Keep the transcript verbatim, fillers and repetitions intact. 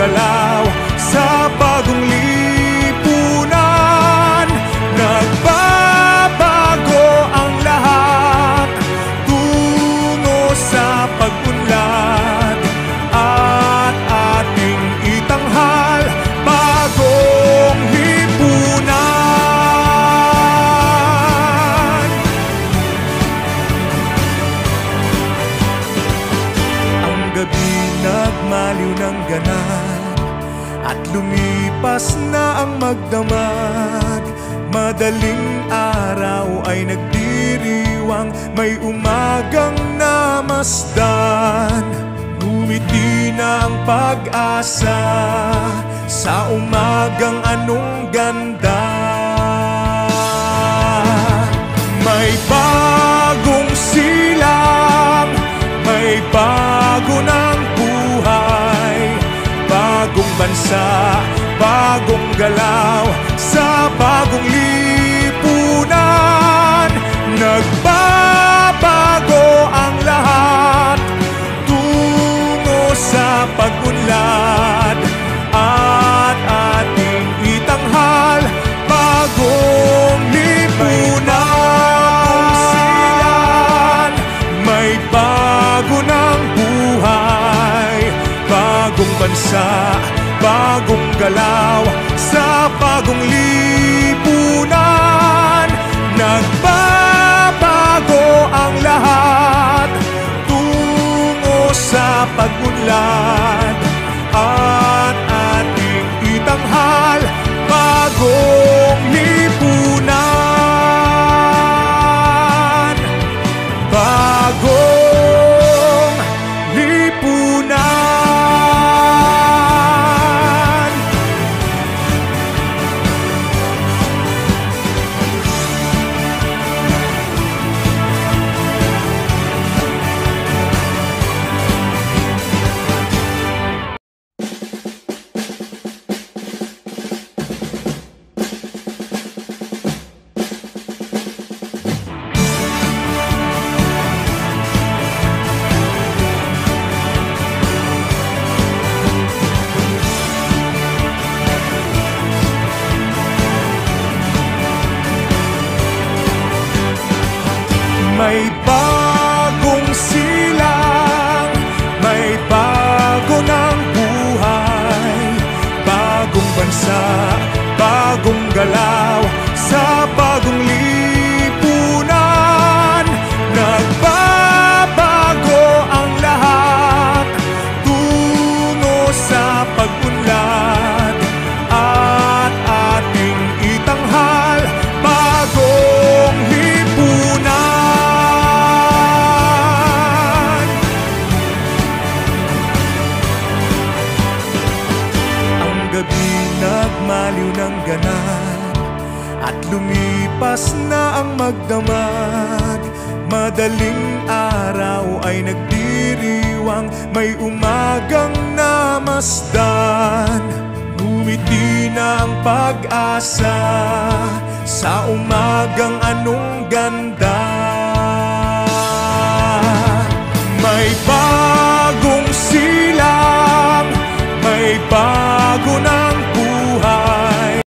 galaw sa bagong lipunan. Nagbabago ang lahat tungo sa pag-unlad at ating itanghal bagong lipunan. Ang gabi nagmaliw ng ganap at lumipas na ang magdamag. Madaling araw ay nagdiriwang, may umagang namasdan. Ngumiti na ang pag-asa sa umagang anong ganda. May bagong silang, may bago ng buhay, bagong bansa, bagong galaw sa bagong lipunan. Nagbabago ang lahat tungo sa pag-unlad at ating itanghal bagong lipunan. May bago ng buhay, bagong bansa, bagong galaw sa bagong lipunan. Nagbabago ang lahat tungo sa pag-unlad at ating itanghal bagong lipunan. Bagong lipunan. May bagong silang, may bago ng buhay, bagong bansa, bagong galaw sa bagong lipunan. Nagbabago ang lahat tungo sa pag-unlad at ating itanghal bagong lipunan. Nagmaliw ng ganap at lumipas na ang magdamag. Madaling araw ay nagdiriwang, may umagang namasdan. Ngumiti na ang pag-asa sa umagang anong ganda.